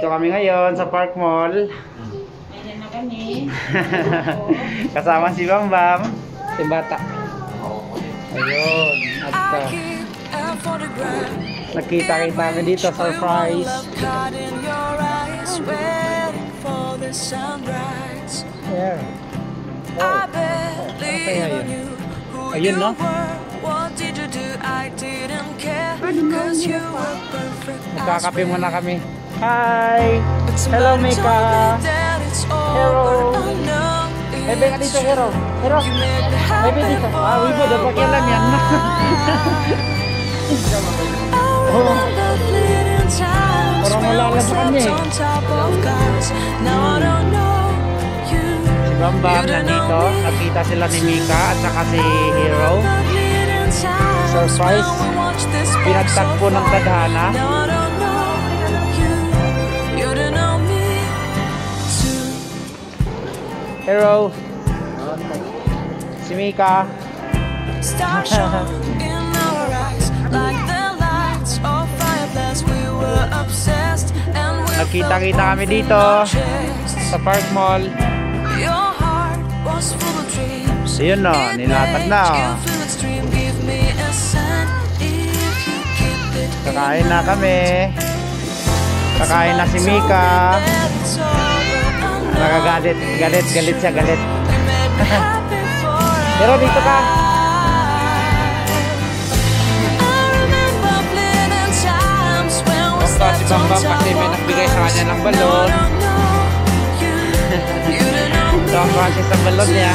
kami ngayon sa Park Mall. Ayan na kami. Kasama si Bambam. Si Bata. Ayun. At nakita-kita kami dito. Surprise. Yeah. Oh. Ano kaya yun? Ayun, no? Magkakape muna kami. Hi! Hello, Mika! Hero! Bebe ka dito, Hero! Hero! Bebe dito! Ah, Wibo, dapat kailan yan. Oh. Parang malalas sa kanya eh. Si Bambam nandito. Nakita sila ni Mika at saka si Hero. Surprise! Pinagtagpo ng tadhana. Hero! Si Mika. Nakita-kita kami dito sa Park Mall. Ayun no, nilatag na oh. Kakain na kami. Kakain na si Mika. Nakagalit, galit siya, galit. Pero dito ka. Basta si Bambam kasi may nagbigay sa kanya ng balon. Doon kasi sa balon niya.